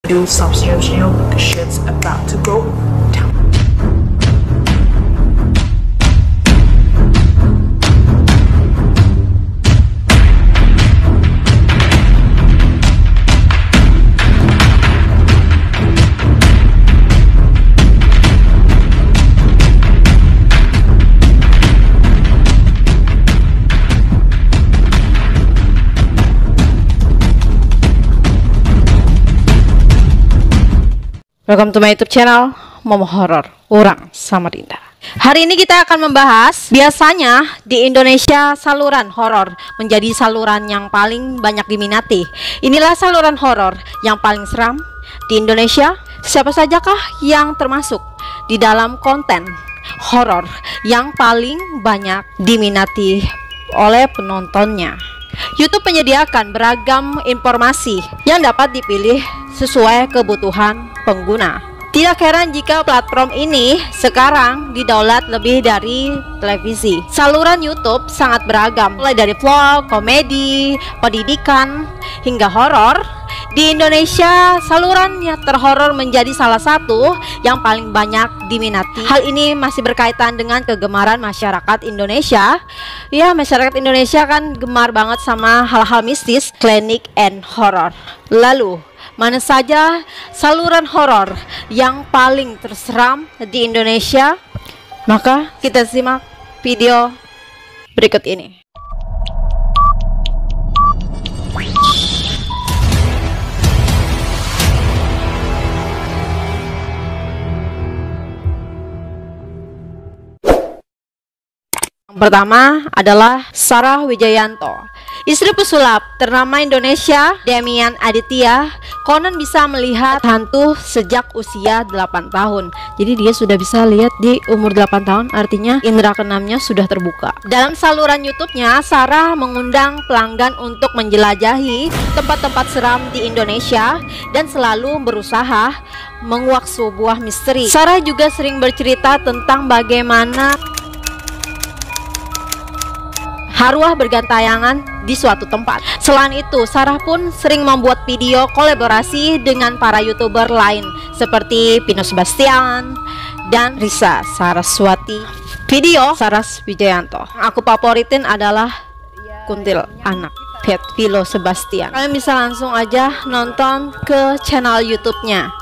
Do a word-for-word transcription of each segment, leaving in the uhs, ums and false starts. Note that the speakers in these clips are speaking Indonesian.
Do subscribe channel because shit's about to go down. Welcome to my YouTube channel Momo Horror Urang Samarinda. Hari ini kita akan membahas, biasanya di Indonesia saluran horor menjadi saluran yang paling banyak diminati. Inilah saluran horor yang paling seram di Indonesia. Siapa sajakah yang termasuk di dalam konten horor yang paling banyak diminati oleh penontonnya? YouTube menyediakan beragam informasi yang dapat dipilih sesuai kebutuhan pengguna. Tidak heran jika platform ini sekarang didownload lebih dari televisi. Saluran YouTube sangat beragam, mulai dari vlog, komedi, pendidikan, hingga horor. Di Indonesia, saluran yang terhoror menjadi salah satu yang paling banyak diminati. Hal ini masih berkaitan dengan kegemaran masyarakat Indonesia. Ya, masyarakat Indonesia kan gemar banget sama hal-hal mistis, klinik, and horror. Lalu, mana saja saluran horor yang paling terseram di Indonesia? Maka kita simak video berikut ini. Yang pertama adalah Sarah Wijayanto, istri pesulap ternama Indonesia Demian Aditya. Konon bisa melihat hantu sejak usia delapan tahun. Jadi dia sudah bisa lihat di umur delapan tahun, artinya indera keenamnya sudah terbuka. Dalam saluran YouTube-nya, Sarah mengundang pelanggan untuk menjelajahi tempat-tempat seram di Indonesia dan selalu berusaha menguak sebuah misteri. Sarah juga sering bercerita tentang bagaimana arwah bergantayangan di suatu tempat. Selain itu, Sarah pun sering membuat video kolaborasi dengan para YouTuber lain seperti Pino Sebastian dan Risa Saraswati. Video Saras Wijayanto aku favoritin adalah Kuntil Anak Pet Philo Sebastian. Kalian bisa langsung aja nonton ke channel YouTube-nya.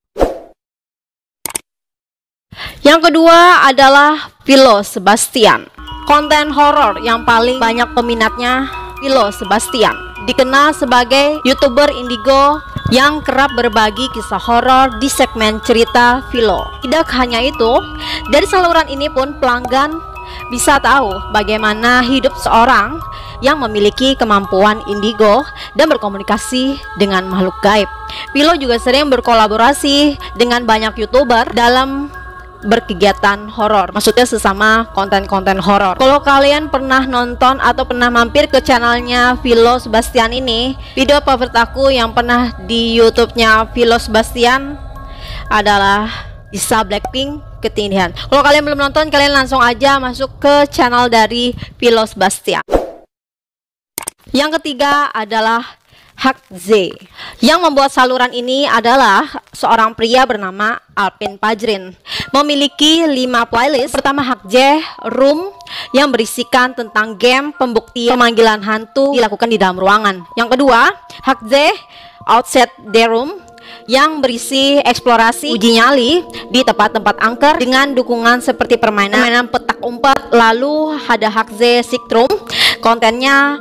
Yang kedua adalah Philo Sebastian. Konten horor yang paling banyak peminatnya Philo Sebastian. Dikenal sebagai YouTuber indigo yang kerap berbagi kisah horor di segmen cerita Philo. Tidak hanya itu, dari saluran ini pun pelanggan bisa tahu bagaimana hidup seorang yang memiliki kemampuan indigo dan berkomunikasi dengan makhluk gaib. Philo juga sering berkolaborasi dengan banyak YouTuber dalam berkegiatan horor, maksudnya sesama konten-konten horor. Kalau kalian pernah nonton atau pernah mampir ke channelnya Philo Sebastian ini, video favorit aku yang pernah di YouTube-nya Philo Sebastian adalah Lisa Blackpink Ketindihan. Kalau kalian belum nonton, kalian langsung aja masuk ke channel dari Philo Sebastian. Yang ketiga adalah Hak Z. Yang membuat saluran ini adalah seorang pria bernama Alvin Fajrin. Memiliki lima playlist. Pertama, Hak Z Room, yang berisikan tentang game pembuktian pemanggilan hantu dilakukan di dalam ruangan. Yang kedua, Hak Z Outside the Room, yang berisi eksplorasi uji nyali di tempat-tempat angker dengan dukungan seperti permainan, permainan petak umpet. Lalu ada Hak Z Sick Room, kontennya.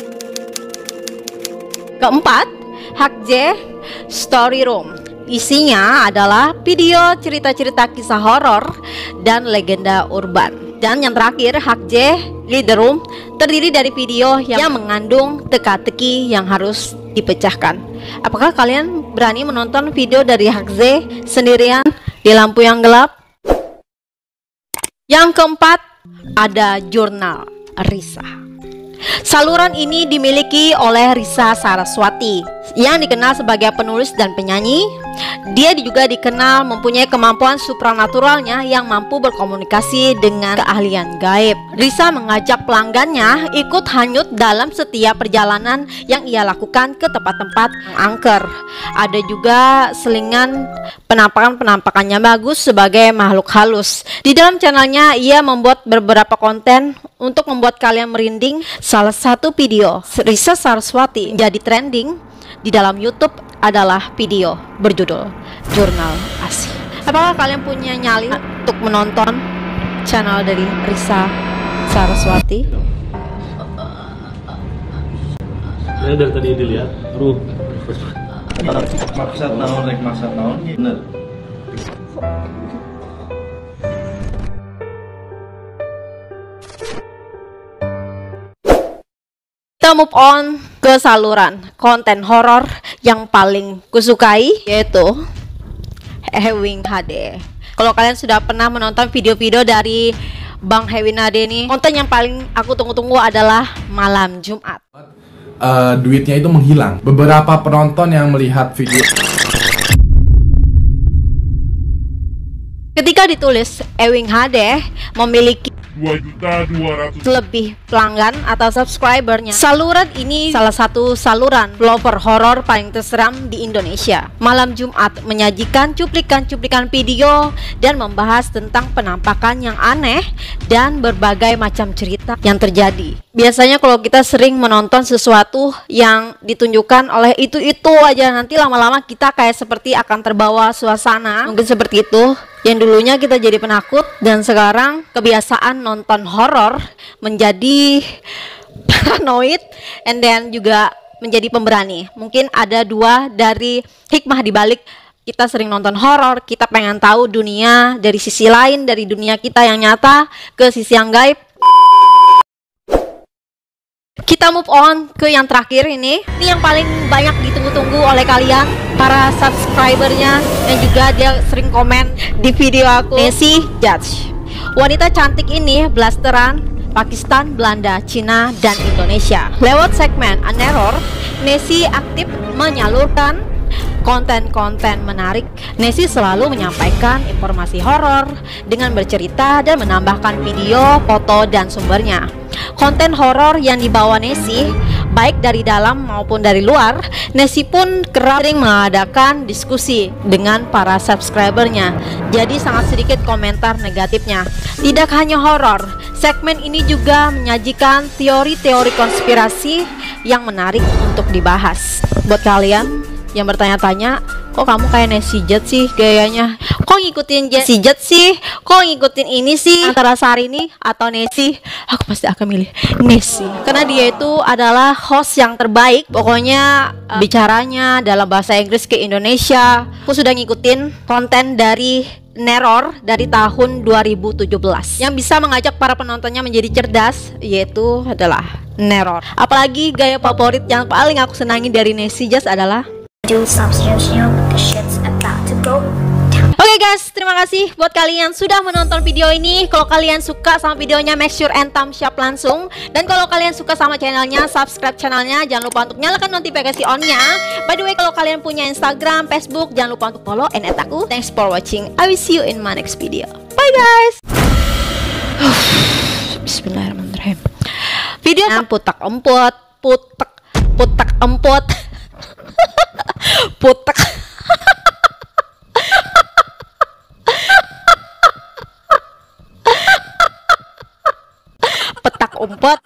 Keempat, Hak Z Story Room. Isinya adalah video cerita-cerita kisah horor dan legenda urban. Dan yang terakhir, Hak Z Leader Room, terdiri dari video yang mengandung teka-teki yang harus dipecahkan. Apakah kalian berani menonton video dari Hak Z sendirian di lampu yang gelap? Yang keempat, ada Jurnal Risa. Saluran ini dimiliki oleh Risa Saraswati yang dikenal sebagai penulis dan penyanyi. Dia juga dikenal mempunyai kemampuan supranaturalnya yang mampu berkomunikasi dengan keahlian gaib. Risa mengajak pelanggannya ikut hanyut dalam setiap perjalanan yang ia lakukan ke tempat-tempat angker. Ada juga selingan penampakan-penampakannya bagus sebagai makhluk halus. Di dalam channelnya ia membuat beberapa konten untuk membuat kalian merinding. Salah satu video Risa Saraswati jadi trending di dalam YouTube adalah video berjudul Jurnal Asih. Apakah kalian punya nyali untuk menonton channel dari Risa Saraswati? Ya dari tadi dilihat, ruh. Maksud naon rek maksud naon bener. Kita move on ke saluran konten horor yang paling kusukai, yaitu Ewing H D. Kalau kalian sudah pernah menonton video-video dari Bang Ewing H D nih, konten yang paling aku tunggu-tunggu adalah malam Jumat. Uh, duitnya itu menghilang. Beberapa penonton yang melihat video ketika ditulis Ewing H D memiliki dua juta dua ratus lebih pelanggan atau subscribernya. Saluran ini salah satu saluran vlogger horor paling terseram di Indonesia. Malam Jumat menyajikan cuplikan-cuplikan video dan membahas tentang penampakan yang aneh dan berbagai macam cerita yang terjadi. Biasanya kalau kita sering menonton sesuatu yang ditunjukkan oleh itu-itu aja, nanti lama-lama kita kayak seperti akan terbawa suasana. Mungkin seperti itu. Yang dulunya kita jadi penakut dan sekarang kebiasaan nonton horor menjadi paranoid and then juga menjadi pemberani. Mungkin ada dua dari hikmah dibalik kita sering nonton horor. Kita pengen tahu dunia dari sisi lain, dari dunia kita yang nyata ke sisi yang gaib. Kita move on ke yang terakhir ini. Ini yang paling banyak ditunggu-tunggu oleh kalian, para subscribernya, dan juga dia sering komen di video aku. Nessie Judge. Wanita cantik ini blasteran Pakistan, Belanda, Cina, dan Indonesia. Lewat segmen Aneror, Nessie aktif menyalurkan konten-konten menarik. Nessie selalu menyampaikan informasi horor dengan bercerita dan menambahkan video, foto, dan sumbernya. Konten horor yang dibawa Nessie, baik dari dalam maupun dari luar, Nessie pun kerap sering mengadakan diskusi dengan para subscribernya. Jadi sangat sedikit komentar negatifnya. Tidak hanya horor, segmen ini juga menyajikan teori-teori konspirasi yang menarik untuk dibahas. Buat kalian yang bertanya-tanya, kok kamu kayak Nessie Judge sih gayanya? Kok ngikutin Nessie Judge sih? Kok ngikutin ini sih? Antara Sarini atau Nessie? Aku pasti akan milih Nessie, karena dia itu adalah host yang terbaik. Pokoknya uh, bicaranya dalam bahasa Inggris ke Indonesia. Aku sudah ngikutin konten dari Neror dari tahun dua ribu tujuh belas yang bisa mengajak para penontonnya menjadi cerdas, yaitu adalah Neror. Apalagi gaya favorit yang paling aku senangi dari Nessie Judge adalah do something new, the shit's about to go down. Oke okay guys, terima kasih buat kalian yang sudah menonton video ini. Kalau kalian suka sama videonya, make sure and thumbs up langsung. Dan kalau kalian suka sama channelnya, subscribe channelnya. Jangan lupa untuk nyalakan notifikasi on-nya. By the way, kalau kalian punya Instagram, Facebook, jangan lupa untuk follow and add aku. Thanks for watching. I will see you in my next video. Bye guys. Bismillahirrahmanirrahim. Video putak empot, putak putak empot. Putek. Petak umpet.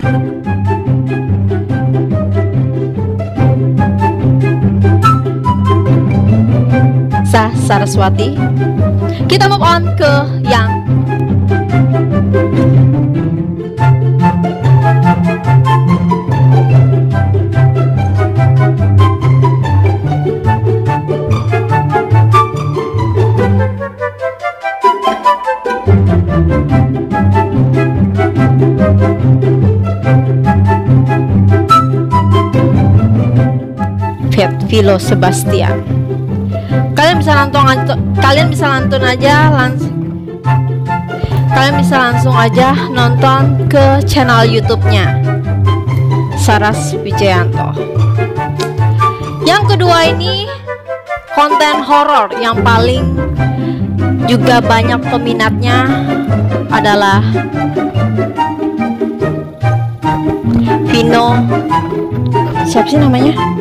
Sa Saraswati. Kita move on ke yang Vilo Sebastian. Kalian bisa nonton, kalian bisa nonton aja langsung. Kalian bisa langsung aja nonton ke channel YouTube-nya Saras Wijayanto. Yang kedua ini konten horor yang paling juga banyak peminatnya adalah Vino, siapa sih namanya?